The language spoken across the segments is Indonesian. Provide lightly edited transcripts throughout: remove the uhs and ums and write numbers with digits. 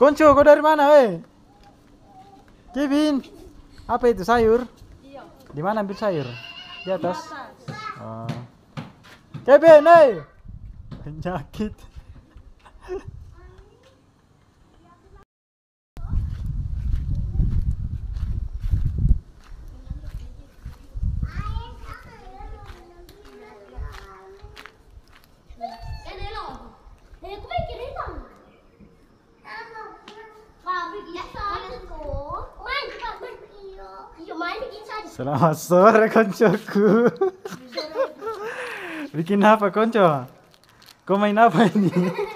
Konco, kau dari mana, Kevin, apa itu sayur? Iya. Di mana ambil sayur? Di atas. Oh. Kevin, penyakit. Selamat sore koncoku. Bikin apa konco? Kau main apa ini?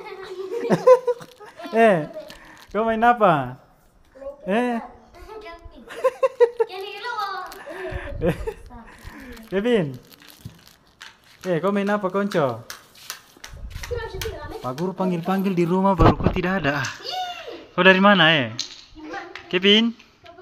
Kau main apa? Kevin. Kau main apa konco? Pak Guru panggil-panggil di rumah baru kau tidak ada. Kau dari mana, Kevin?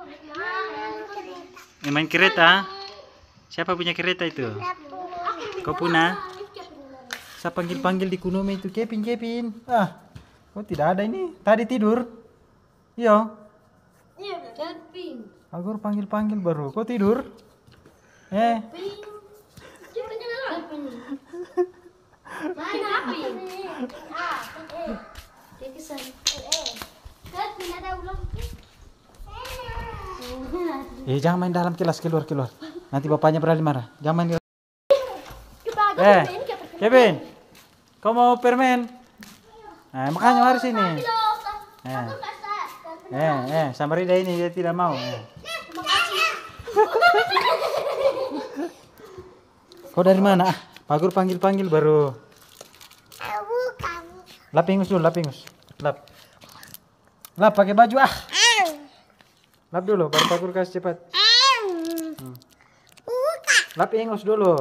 Main kereta? Siapa punya kereta itu? Kau punya? Saya panggil-panggil di Kunome itu, Kevin. Kau tidak ada ini. Tadi tidur? Iya. Iya, Kevin. Pak Guru panggil-panggil baru. Kau tidur? Jangan main dalam kelas, keluar. Nanti bapaknya berani marah. Jangan main. Kevin, kau mau permen? Makanya mari sini. Samarida ini dia tidak mau. Kau dari mana? Pak Guru panggil-panggil baru. Lap ingus dulu, lap. Lap pakai baju Lap dulu, baru Pak Guru kasih cepat. Lap ingus dulu.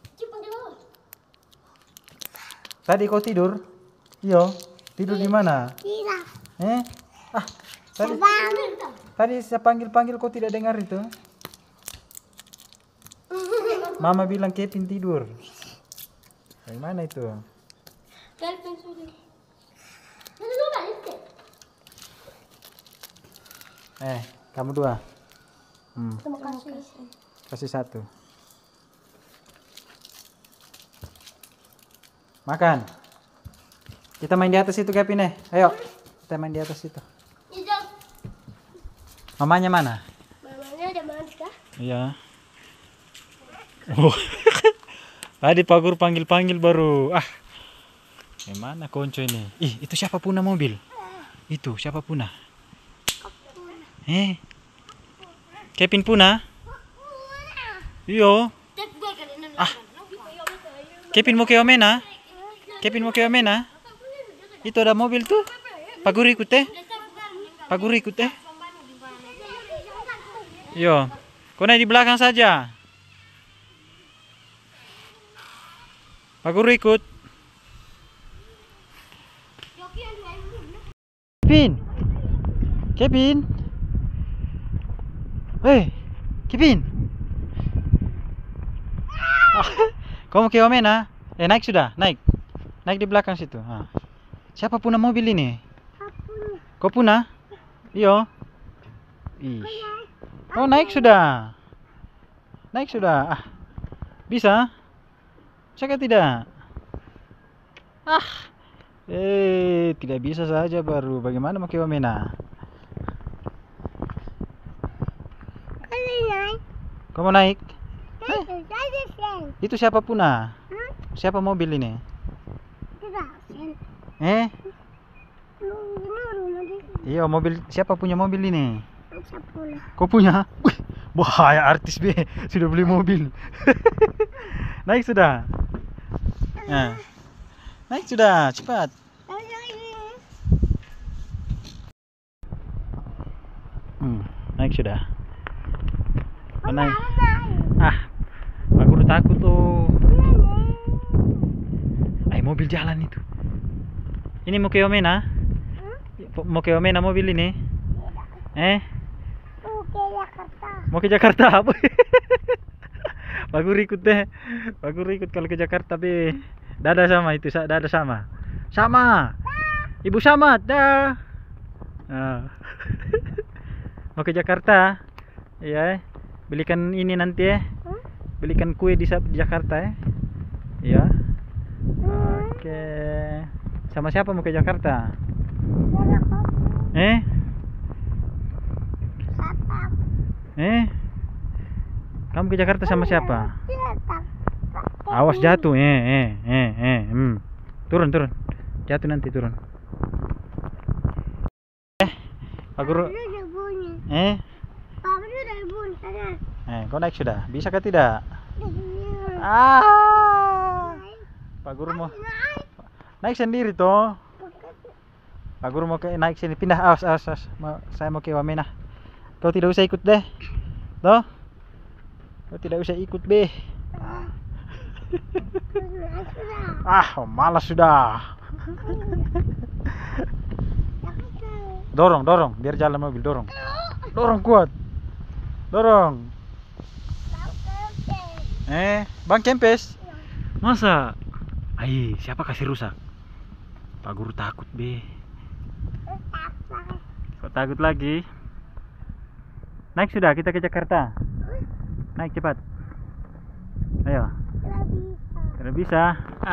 Tadi kau tidur? Iya. Tidur di mana? Tadi saya panggil-panggil kau tidak dengar itu. Mama bilang Kevin tidur. Dari mana itu? Kamu dua. Terima kasih. Kasih satu. Makan. Kita main di atas itu, Kevin. Ayo. Kita main di atas itu. Mamanya mana? Mamanya ada mana? Iya. Tadi Pak Guru panggil-panggil baru. Gimana konco ini? Itu siapa punah mobil? Itu siapa punah? Kevin punah? Iya. Kevin mau ke Omena? Itu ada mobil tuh. Pak Guru ikut Yo, kau naik di belakang saja. Pak Guru ikut. Kevin. Kevin. Kau mau ke Omena? Naik sudah, naik di belakang situ. Siapa punah mobil ini? Kau punah? Iya. Oh, naik sudah. Bisa? Saya tidak. Tidak bisa saja baru. Bagaimana mau ke Wamena? Kau mau naik? Itu siapa punah? Siapa mobil ini? Iya, mobil siapa punya mobil ini? Kau punya? Bahaya artis sudah beli mobil. Naik sudah. Naik sudah, cepat. Naik sudah. Naik. Pak Guru takut tuh. Mobil jalan itu. Ini mau ke Omena? Mau ke Omena mobil ini? Mau ke Jakarta. Pak Guru ikut deh. Pak Guru ikut kalau ke Jakarta, tapi dada sama itu, dada sama. Ibu Samad, dah. Ah. Mau ke Jakarta? Iya. Belikan ini nanti ya. Belikan kue di Jakarta ya. Iya. Oke. Sama siapa mau ke Jakarta? Eh? Kamu ke Jakarta sama siapa? Awas jatuh. Turun. Jatuh nanti turun. Pak Guru. Kau naik sudah? Bisa kah tidak? Pak Guru mau naik sendiri toh. Pak Guru mau naik sini. Pindah. Awas. Saya mau ke Wamena. Kau tidak usah ikut deh. Toh? Kau tidak usah ikut be. Malas sudah. Dorong, biar jalan mobil, dorong kuat, dorong. Bang kempes, masa? Siapa kasih rusak? Pak Guru takut be. Kok takut lagi? Naik sudah, kita ke Jakarta. Naik cepat. Ayo. Tidak bisa.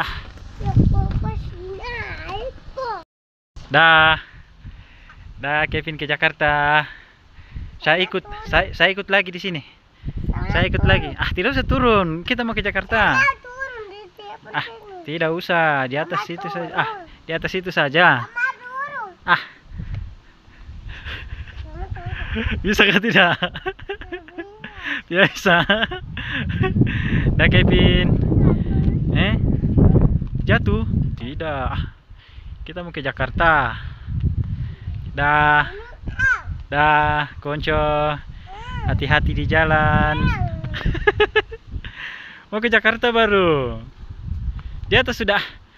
Dah Kevin ke Jakarta. Saya ikut lagi di sini. Saya ikut lagi. Tidak usah turun. Kita mau ke Jakarta. Tidak usah. Di atas situ saja. Di atas situ saja. Bisa kah tidak? Biasa. Dah Kevin. Jatuh? Tidak. Kita mau ke Jakarta. Dah konco, hati-hati di jalan. Mau ke Jakarta baru. Di atas sudah.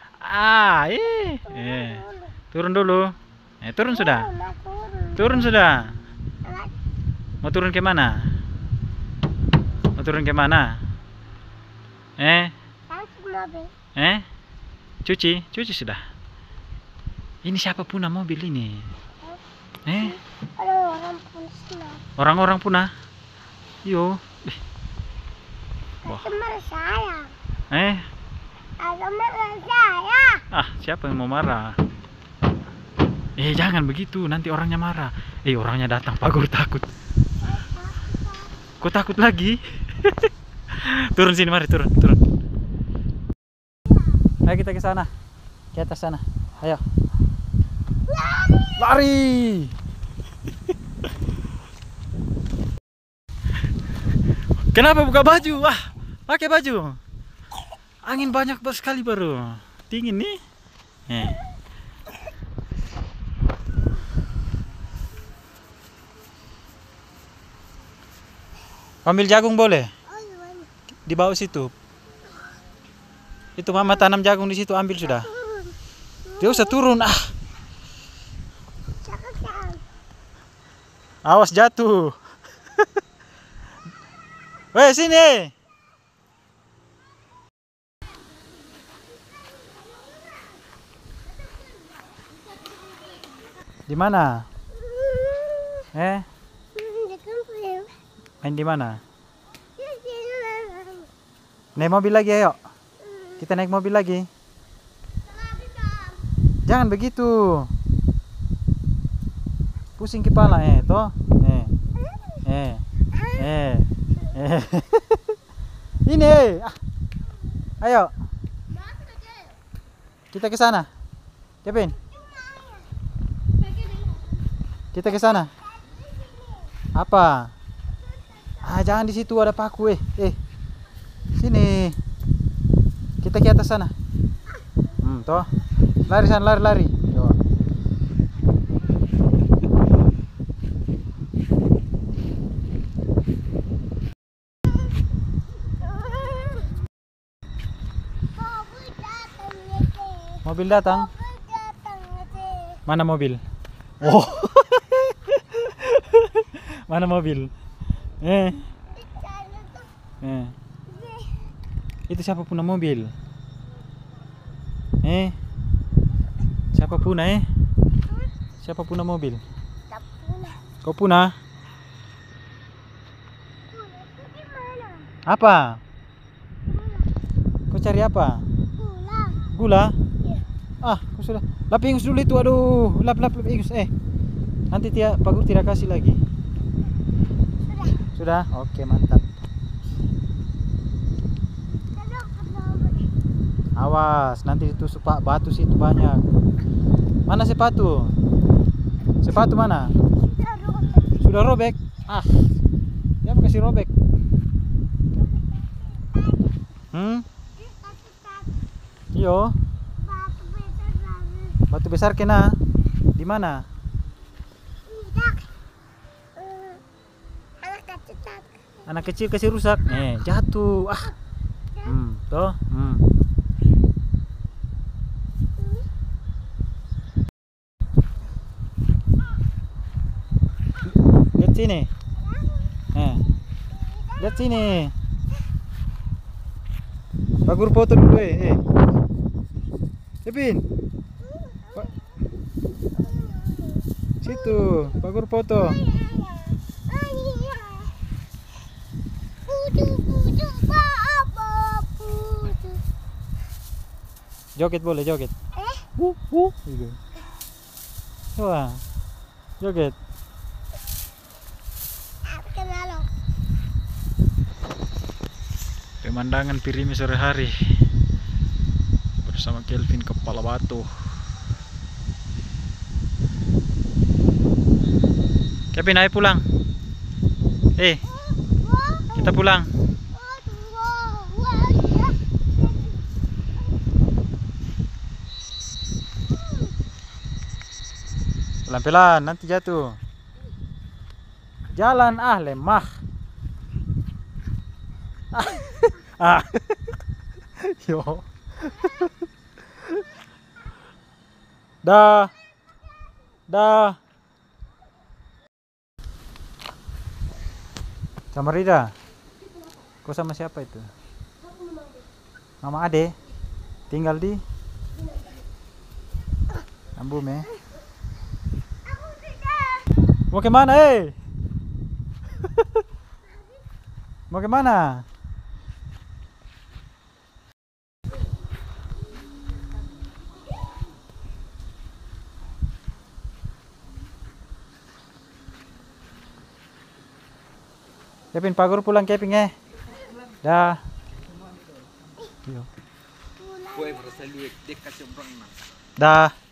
Turun dulu. Turun sudah. Mau turun ke mana? Cuci sudah. Ini siapa punah mobil ini? Orang-orang punah. Yo. Siapa yang mau marah? Jangan begitu, nanti orangnya marah. Orangnya datang, Pak Guru takut. Kok takut lagi? Turun sini, mari turun. Ayo kita ke sana. Ke atas sana. Ayo. Lari. Kenapa buka baju? Pakai baju. Angin banyak sekali baru. Dingin nih. Ambil jagung boleh? Di bawah situ. Itu mama tanam jagung di situ, ambil sudah. Dia usah turun. Awas jatuh. Weh, sini. Di mana? Main di mana? Naik mobil lagi, ayo. Kita naik mobil lagi. Jangan begitu. Pusing kepala, toh. Ini, ayo. Kita ke sana. Kevin. Kita ke sana. Apa? Jangan di situ ada paku, Sini. Kita ke atas sana. Toh. Lari sana, lari. Coba. Mobil datang. Mana mobil? Mana mobil? Itu siapa punya mobil? Siapa punya? Siapa punya mobil? Kau punah? Apa? Kau cari apa? Gula? Ah, kau sudah. Lap ingus dulu itu. Aduh, lap ingus. Nanti Pak Guru tidak kasih lagi. Sudah? Oke, mantap. Awas, nanti ditusuk Pak, batu situ banyak. Mana sepatu? Sepatu mana? Sudah robek. Ah, ya kasih robek. Iyo. Batu besar kena. Di mana? Anak kecil kasih rusak. Jatuh. Ah. Toh. Lihat sini. Lihat sini. Pak Guru foto dulu Kevin. Situ, Pak Guru foto. Joget boleh, joget. Gitu. Wah. Joget. Pemandangan Pirimi sore hari bersama Kelvin Kepala Batu. Kevin, ayo pulang. Kita pulang. Pelan-pelan, nanti jatuh. Jalan lemah. Yo. Dah. Sama Rida. Kau sama siapa itu? Mama Ade. Tinggal di Ambum ya. Mau kemana Mau kemana? Kevin, Pak Guru pulang Kevin Dah. Dah.